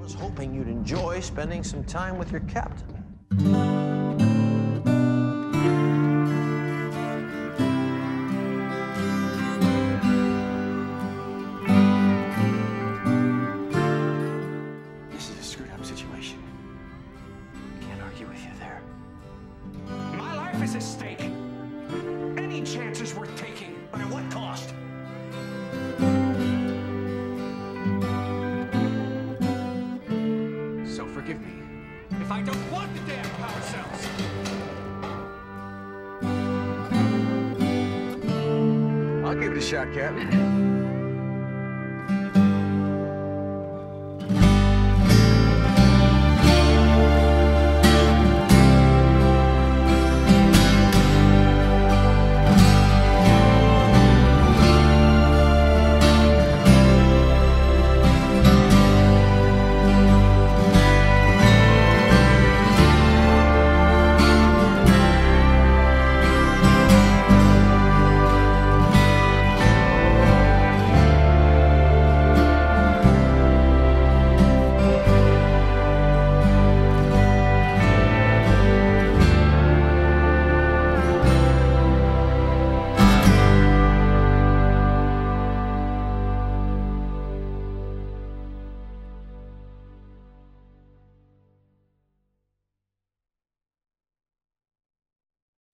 was hoping you'd enjoy spending some time with your captain. This is a screwed up situation. Can't argue with you there. My life is at stake. Any chance is worth taking, but at what cost? So forgive me if I don't want the damn power cells. I'll give it a shot, Captain.